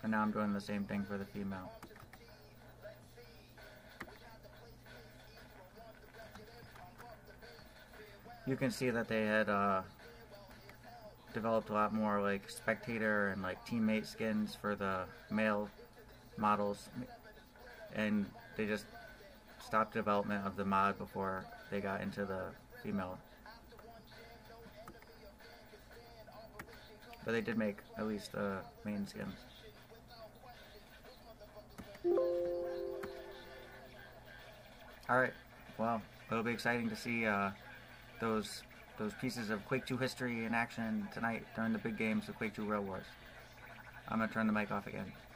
And now I'm doing the same thing for the female. You can see that they had developed a lot more like spectator and like teammate skins for the male models, and they just stopped development of the mod before they got into the female. But they did make at least the main skins. Alright, well, it'll be exciting to see those pieces of Quake 2 history in action tonight during the big games of Quake 2 Rail Wars. I'm going to turn the mic off again.